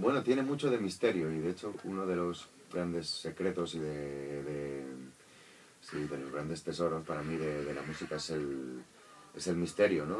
Bueno, tiene mucho de misterio y de hecho uno de los grandes secretos y sí, de los grandes tesoros para mí de la música es el misterio, ¿no?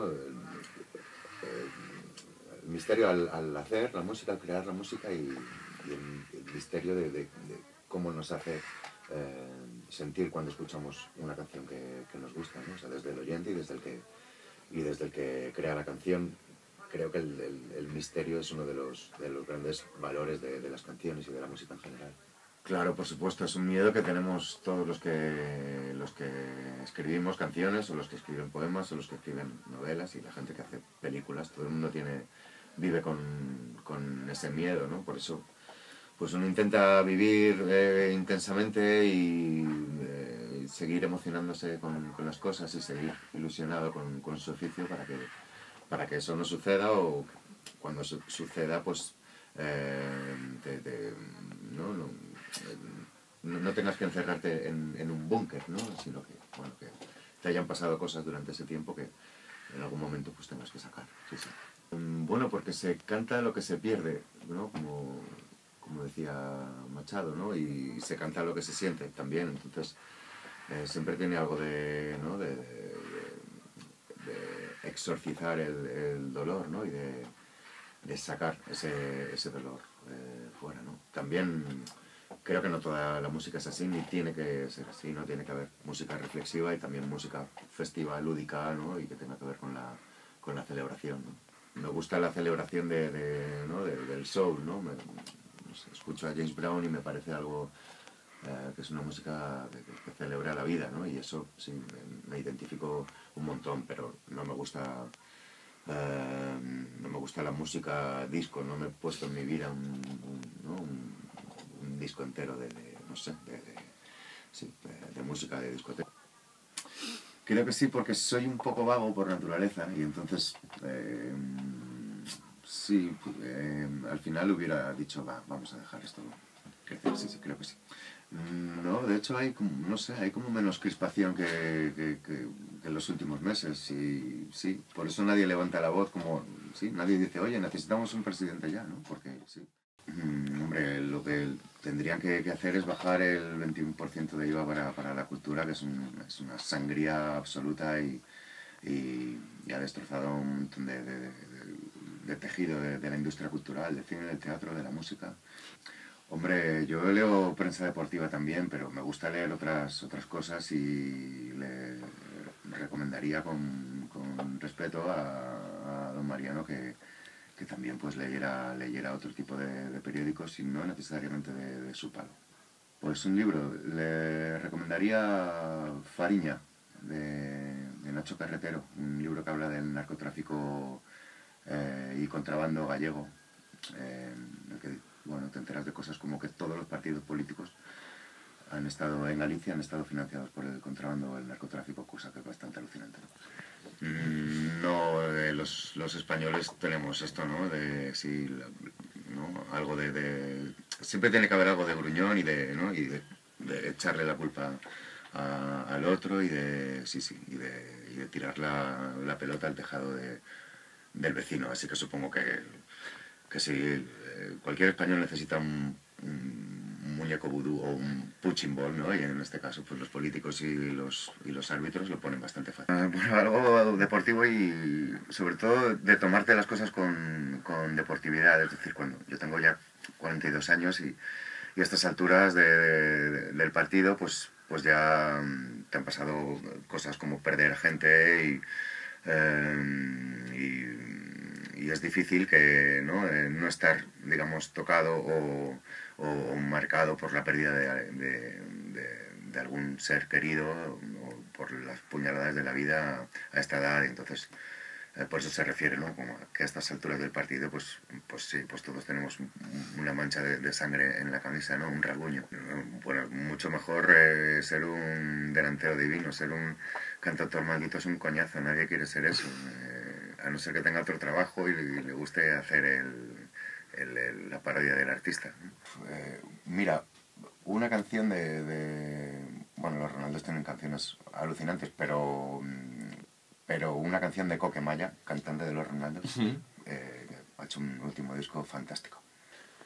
El misterio al hacer la música, al crear la música y el misterio de cómo nos hace sentir cuando escuchamos una canción que nos gusta, ¿no? O sea, desde el oyente y desde el que crea la canción. Creo que el misterio es uno de los grandes valores de las canciones y de la música en general. Claro, por supuesto, es un miedo que tenemos todos los que escribimos canciones, o los que escriben poemas, o los que escriben novelas, y la gente que hace películas. Todo el mundo vive con ese miedo, ¿no? Por eso pues uno intenta vivir intensamente y seguir emocionándose con las cosas y seguir ilusionado con su oficio para que eso no suceda, o cuando suceda pues no, no, no tengas que encerrarte en un búnker, ¿no? Sino que, bueno, que te hayan pasado cosas durante ese tiempo que en algún momento pues tengas que sacar. Sí, sí. Bueno, porque se canta lo que se pierde, ¿no? Como decía Machado, ¿no? Y se canta lo que se siente también. Entonces siempre tiene algo ¿no? de exorcizar el dolor, ¿no? Y de sacar ese dolor fuera, ¿no? También creo que no toda la música es así, ni tiene que ser así, ¿no? Tiene que haber música reflexiva y también música festiva, lúdica, ¿no? Y que tenga que ver con la celebración, ¿no? Me gusta la celebración ¿no? del soul, ¿no? No sé, escucho a James Brown y me parece algo que es una música que celebra la vida, ¿no? Y eso sí, me identifico un montón, pero no me gusta la música disco. No me he puesto en mi vida un disco entero no sé, de música de discoteca. Creo que sí, porque soy un poco vago por naturaleza y entonces sí, al final hubiera dicho, vamos a dejar esto crecer. Sí, creo que sí. No, de hecho hay como, no sé, hay como menos crispación que en los últimos meses, y sí, por eso nadie levanta la voz, como, sí, nadie dice, oye, necesitamos un presidente ya, ¿no? Porque sí. Hombre, lo que tendrían que hacer es bajar el 21% de IVA para la cultura, que es una sangría absoluta y ha destrozado un montón de tejido de la industria cultural, del cine, del teatro, de la música. Hombre, yo leo prensa deportiva también, pero me gusta leer otras cosas, y le recomendaría con respeto a don Mariano que también pues leyera otro tipo de periódicos y no necesariamente de su palo. Pues un libro, le recomendaría Fariña, de Nacho Carretero, un libro que habla del narcotráfico y contrabando gallego, en el que, bueno, te enteras de cosas como que todos los partidos políticos han estado en Galicia, han estado financiados por el contrabando o el narcotráfico, cosa que es bastante alucinante, ¿no? No, los españoles tenemos esto, ¿no? Sí, ¿no? Algo siempre tiene que haber algo de gruñón ¿no? y de echarle la culpa al otro y de tirar la pelota al tejado del vecino. Así que supongo que si cualquier español necesita un muñeco vudú o un punching ball, ¿no? Y en este caso pues los políticos y los árbitros lo ponen bastante fácil. Bueno, algo deportivo y sobre todo de tomarte las cosas con deportividad. Es decir, cuando yo tengo ya 42 años y a estas alturas del partido pues ya te han pasado cosas como perder gente y es difícil que no estar, digamos, tocado o marcado por la pérdida de algún ser querido o por las puñaladas de la vida a esta edad. Entonces por eso se refiere, ¿no? Como que a estas alturas del partido pues sí, pues todos tenemos una mancha de sangre en la camisa, ¿no? Un rasguño. Bueno, mucho mejor ser un delantero divino, ser un cantautor maldito es un coñazo, nadie quiere ser eso, a no ser que tenga otro trabajo y le guste hacer la parodia del artista. Mira, una canción bueno, los Ronaldos tienen canciones alucinantes, pero una canción de Coque Maya, cantante de los Ronaldos, ha hecho un último disco fantástico.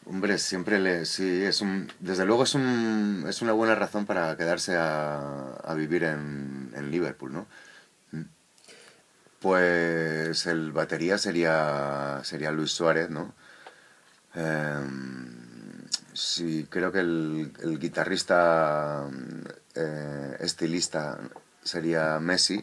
Hombre, sí, desde luego es una buena razón para quedarse a vivir en Liverpool, ¿no? Pues el batería sería Luis Suárez, ¿no? Sí, creo que el guitarrista estilista sería Messi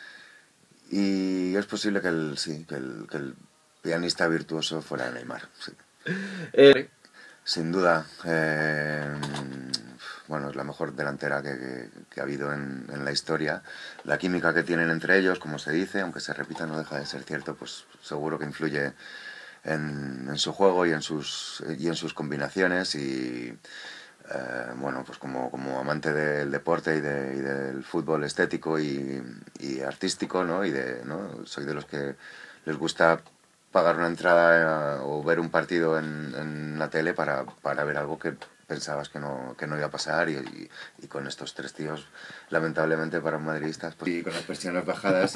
y es posible que el pianista virtuoso fuera Neymar, sí. Sin duda, bueno, es la mejor delantera que ha habido en la historia. La química que tienen entre ellos, como se dice, aunque se repita, no deja de ser cierto, pues seguro que influye en su juego y en sus combinaciones. Y bueno, pues como amante del deporte y del fútbol estético y artístico, ¿no? ¿no? Soy de los que les gusta pagar una entrada o ver un partido en la tele para ver algo que pensabas que no iba a pasar y con estos tres tíos, lamentablemente para un madridista, pues, y con las persianas bajadas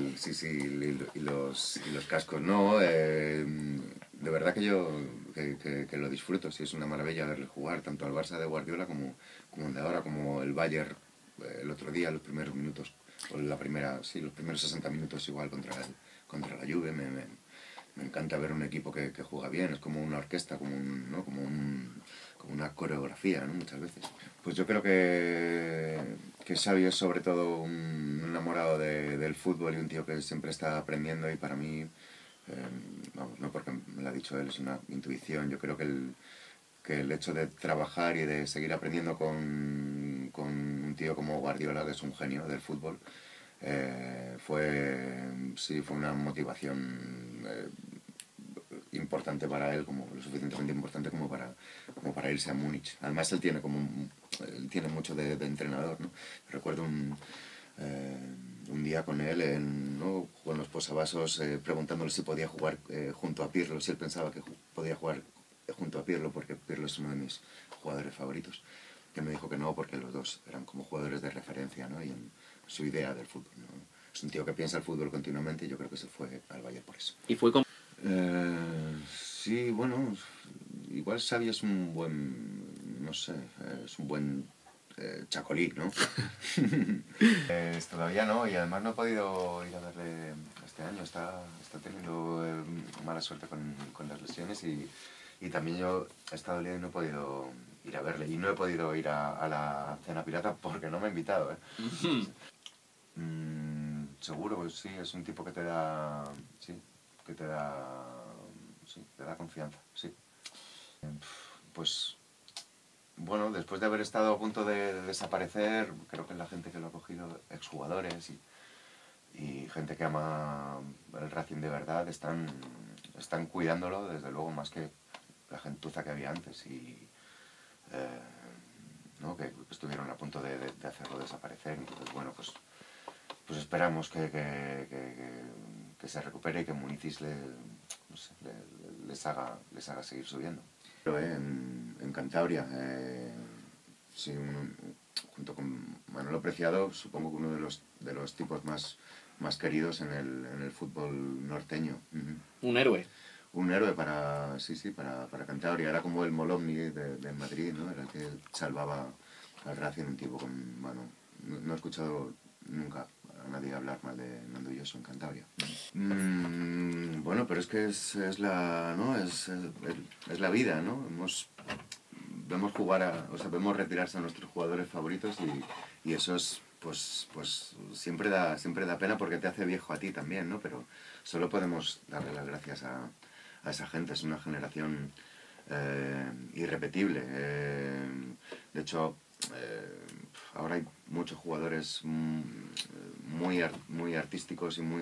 y los cascos, ¿no? De verdad que yo que lo disfruto, sí, es una maravilla verle jugar, tanto al Barça de Guardiola como el de ahora, como el Bayern el otro día, los primeros minutos, o los primeros 60 minutos igual contra la Juve, me encanta ver un equipo que juega bien, es como una orquesta, ¿no? como una coreografía, ¿no? Muchas veces. Pues yo creo que Xavi es sobre todo un enamorado del fútbol y un tío que siempre está aprendiendo y para mí, vamos, no porque me lo ha dicho él, es una intuición, yo creo que el hecho de trabajar y de seguir aprendiendo con un tío como Guardiola, que es un genio del fútbol, fue una motivación importante para él, como lo suficientemente importante como para irse a Múnich. Además él tiene mucho de entrenador, ¿no? Recuerdo un día con él ¿no? con los posavasos preguntándole si podía jugar junto a Pirlo, si él pensaba que podía jugar junto a Pirlo, porque Pirlo es uno de mis jugadores favoritos, que me dijo que no, porque los dos eran como jugadores de referencia, ¿no? Y en su idea del fútbol, ¿no? Es un tío que piensa el fútbol continuamente y yo creo que se fue al Bayern por eso. Y fue con... Sí, bueno, igual Xavi es un buen, no sé, es un buen chacolí, ¿no? Todavía no, y además no he podido ir a verle este año, está teniendo mala suerte con las lesiones y también yo he estado liado y no he podido ir a verle, y no he podido ir a la cena pirata porque no me ha invitado, ¿eh? Seguro, pues sí, es un tipo que te da, sí, te da confianza, sí. Pues bueno, después de haber estado a punto de desaparecer, creo que la gente que lo ha cogido, exjugadores y gente que ama el Racing de verdad, están cuidándolo, desde luego, más que la gentuza que había antes ¿no? que estuvieron a punto de hacerlo desaparecer. Entonces, bueno, pues esperamos que se recupere y que Municis no sé, les haga seguir subiendo. Pero en Cantabria, sí, junto con Manolo Preciado, supongo que uno de los tipos más queridos en el fútbol norteño. Un héroe. Un héroe para Cantabria. Era como el Molovni de Madrid, ¿no? Era el que salvaba al Racing, un tipo con... Bueno, no he escuchado nunca a nadie hablar mal de Nando Lloso en Cantabria. Bueno, pero es que es la, ¿no? Es la vida, ¿no? Vemos vemos retirarse a nuestros jugadores favoritos y eso es, pues siempre da pena porque te hace viejo a ti también, ¿no? Pero solo podemos darle las gracias a esa gente, es una generación irrepetible. De hecho, ahora hay muchos jugadores muy artísticos y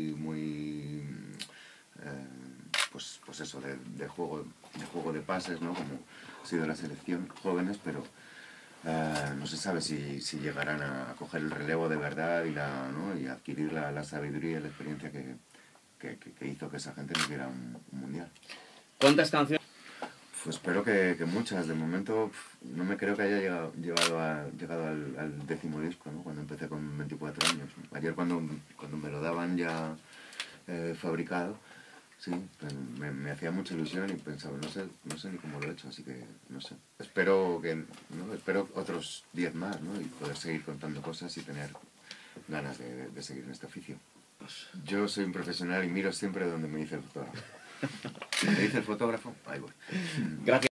pues eso, de juego de pases, ¿no? Como ha sido la selección, jóvenes, pero no se sabe si llegarán a coger el relevo de verdad ¿no? y adquirir la sabiduría y la experiencia que hizo que esa gente no quiera un mundial. ¿Cuántas canciones? Pues espero que muchas. De momento no me creo que haya llegado al 10º disco, ¿no? Cuando empecé con 24 años. Ayer cuando me lo daban ya fabricado, Sí, me hacía mucha ilusión y pensaba, no sé ni cómo lo he hecho, así que no sé. Espero espero otros 10 más, ¿no? Y poder seguir contando cosas y tener ganas de seguir en este oficio. Yo soy un profesional y miro siempre donde me dice el fotógrafo. ¿Me dice el fotógrafo? Ahí voy. Gracias.